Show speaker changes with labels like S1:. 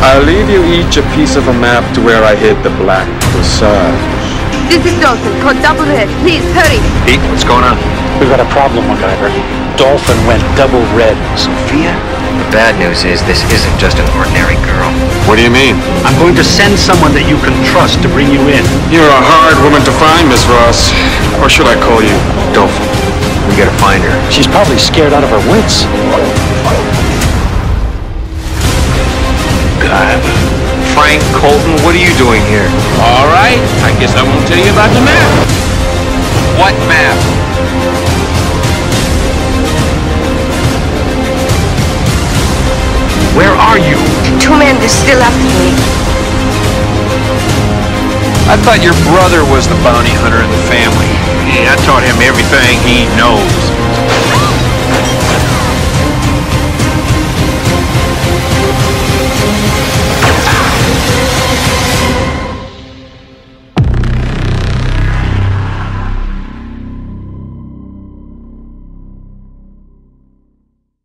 S1: I'll leave you each a piece of a map to where I hid the Black Visage.
S2: This is Dolphin, code double red. Please, hurry.
S3: Pete, what's going on?
S4: We've got a problem, MacGyver. Dolphin went double red.
S3: Sophia? The bad news is this isn't just an ordinary girl.
S1: What do you mean?
S4: I'm going to send someone that you can trust to bring you in.
S1: You're a hard woman to find, Miss Ross. Or should I call you
S3: Dolphin. We gotta find her.
S4: She's probably scared out of her wits.
S3: Frank Colton, what are you doing here?
S5: All right, I guess I won't tell you about the map.
S3: What map? Where are you?
S2: Two men are still after me.
S5: I thought your brother was the bounty hunter in the family. Yeah, I taught him everything he knows.